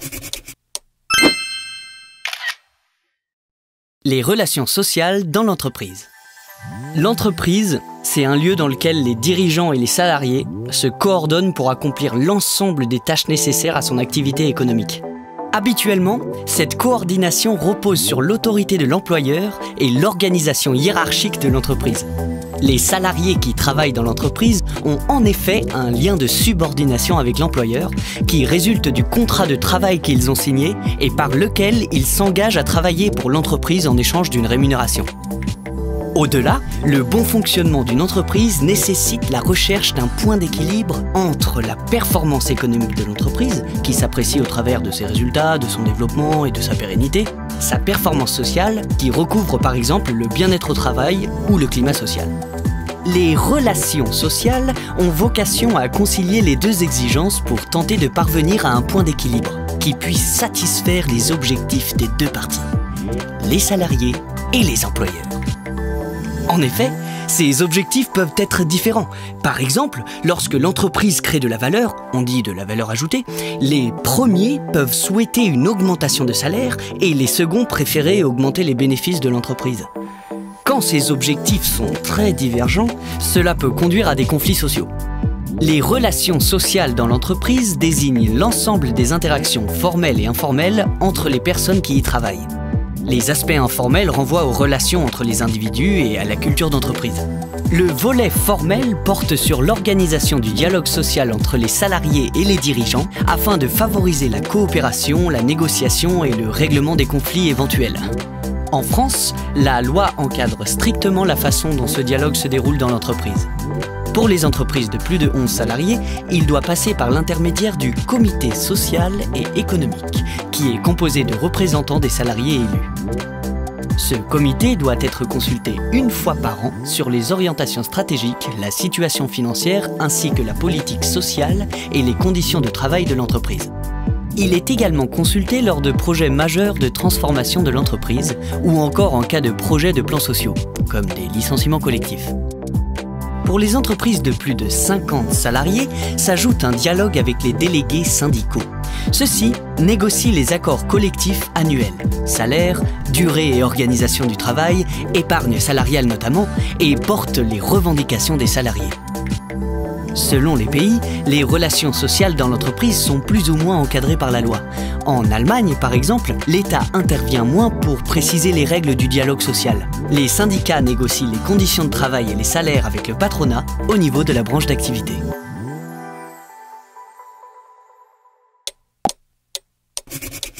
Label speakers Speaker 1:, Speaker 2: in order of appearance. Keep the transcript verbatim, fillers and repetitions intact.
Speaker 1: Les relations sociales dans l'entreprise. L'entreprise, c'est un lieu dans lequel les dirigeants et les salariés se coordonnent pour accomplir l'ensemble des tâches nécessaires à son activité économique. Habituellement, cette coordination repose sur l'autorité de l'employeur et l'organisation hiérarchique de l'entreprise. Les salariés qui travaillent dans l'entreprise ont en effet un lien de subordination avec l'employeur qui résulte du contrat de travail qu'ils ont signé et par lequel ils s'engagent à travailler pour l'entreprise en échange d'une rémunération. Au-delà, le bon fonctionnement d'une entreprise nécessite la recherche d'un point d'équilibre entre la performance économique de l'entreprise, qui s'apprécie au travers de ses résultats, de son développement et de sa pérennité, sa performance sociale, qui recouvre par exemple le bien-être au travail ou le climat social. Les relations sociales ont vocation à concilier les deux exigences pour tenter de parvenir à un point d'équilibre qui puisse satisfaire les objectifs des deux parties, les salariés et les employeurs. En effet, ces objectifs peuvent être différents. Par exemple, lorsque l'entreprise crée de la valeur, on dit de la valeur ajoutée, les premiers peuvent souhaiter une augmentation de salaire et les seconds préférer augmenter les bénéfices de l'entreprise. Quand ces objectifs sont très divergents, cela peut conduire à des conflits sociaux. Les relations sociales dans l'entreprise désignent l'ensemble des interactions formelles et informelles entre les personnes qui y travaillent. Les aspects informels renvoient aux relations entre les individus et à la culture d'entreprise. Le volet formel porte sur l'organisation du dialogue social entre les salariés et les dirigeants afin de favoriser la coopération, la négociation et le règlement des conflits éventuels. En France, la loi encadre strictement la façon dont ce dialogue se déroule dans l'entreprise. Pour les entreprises de plus de onze salariés, il doit passer par l'intermédiaire du comité social et économique, qui est composé de représentants des salariés élus. Ce comité doit être consulté une fois par an sur les orientations stratégiques, la situation financière ainsi que la politique sociale et les conditions de travail de l'entreprise. Il est également consulté lors de projets majeurs de transformation de l'entreprise ou encore en cas de projets de plans sociaux, comme des licenciements collectifs. Pour les entreprises de plus de cinquante salariés, s'ajoute un dialogue avec les délégués syndicaux. Ceux-ci négocient les accords collectifs annuels, salaire, durée et organisation du travail, épargne salariale notamment, et portent les revendications des salariés. Selon les pays, les relations sociales dans l'entreprise sont plus ou moins encadrées par la loi. En Allemagne, par exemple, l'État intervient moins pour préciser les règles du dialogue social. Les syndicats négocient les conditions de travail et les salaires avec le patronat au niveau de la branche d'activité.
Speaker 2: You